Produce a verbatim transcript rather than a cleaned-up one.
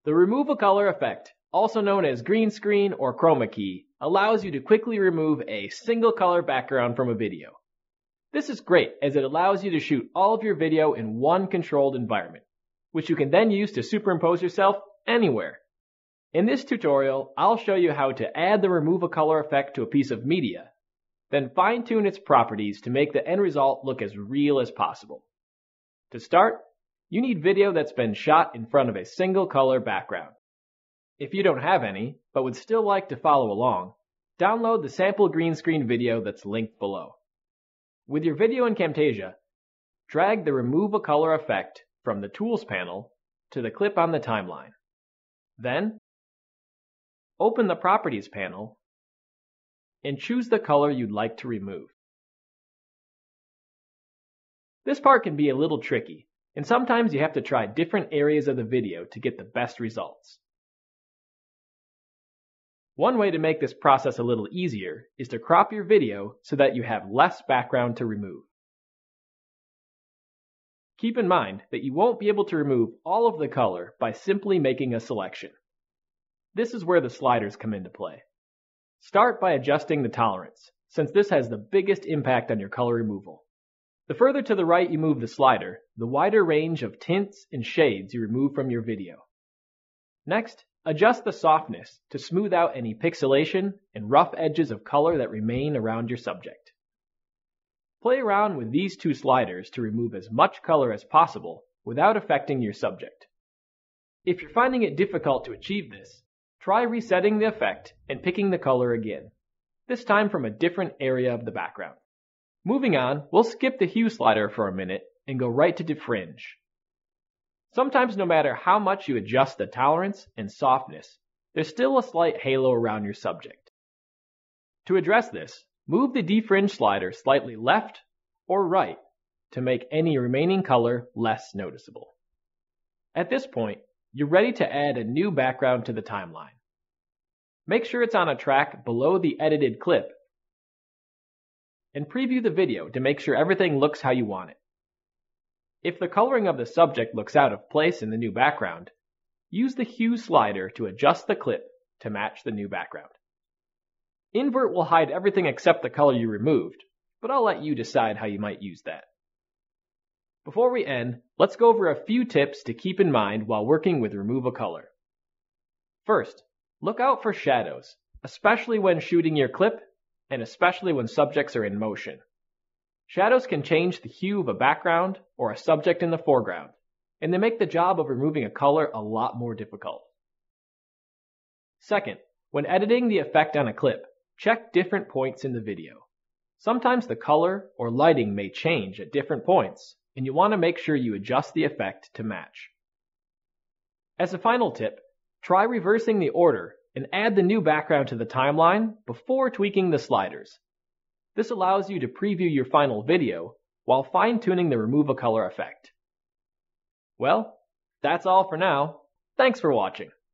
The remove a color effect, also known as green screen or chroma key, allows you to quickly remove a single color background from a video. This is great as it allows you to shoot all of your video in one controlled environment, which you can then use to superimpose yourself anywhere. In this tutorial, I'll show you how to add the remove a color effect to a piece of media, then fine-tune its properties to make the end result look as real as possible. To start, you need video that's been shot in front of a single color background. If you don't have any, but would still like to follow along, download the sample green screen video that's linked below. With your video in Camtasia, drag the remove a color effect from the Tools panel to the clip on the timeline. Then, open the Properties panel and choose the color you'd like to remove. This part can be a little tricky, and sometimes you have to try different areas of the video to get the best results. One way to make this process a little easier is to crop your video so that you have less background to remove. Keep in mind that you won't be able to remove all of the color by simply making a selection. This is where the sliders come into play. Start by adjusting the tolerance, since this has the biggest impact on your color removal. The further to the right you move the slider, the wider range of tints and shades you remove from your video. Next, adjust the softness to smooth out any pixelation and rough edges of color that remain around your subject. Play around with these two sliders to remove as much color as possible without affecting your subject. If you're finding it difficult to achieve this, try resetting the effect and picking the color again, this time from a different area of the background. Moving on, we'll skip the hue slider for a minute and go right to defringe. Sometimes no matter how much you adjust the tolerance and softness, there's still a slight halo around your subject. To address this, move the defringe slider slightly left or right to make any remaining color less noticeable. At this point, you're ready to add a new background to the timeline. Make sure it's on a track below the edited clip and preview the video to make sure everything looks how you want it. If the coloring of the subject looks out of place in the new background, use the hue slider to adjust the clip to match the new background. Invert will hide everything except the color you removed, but I'll let you decide how you might use that. Before we end, let's go over a few tips to keep in mind while working with remove a color. First, look out for shadows, especially when shooting your clip and especially when subjects are in motion. Shadows can change the hue of a background or a subject in the foreground, and they make the job of removing a color a lot more difficult. Second, when editing the effect on a clip, check different points in the video. Sometimes the color or lighting may change at different points, and you want to make sure you adjust the effect to match. As a final tip, try reversing the order and add the new background to the timeline before tweaking the sliders. This allows you to preview your final video while fine-tuning the remove a color effect. Well, that's all for now. Thanks for watching.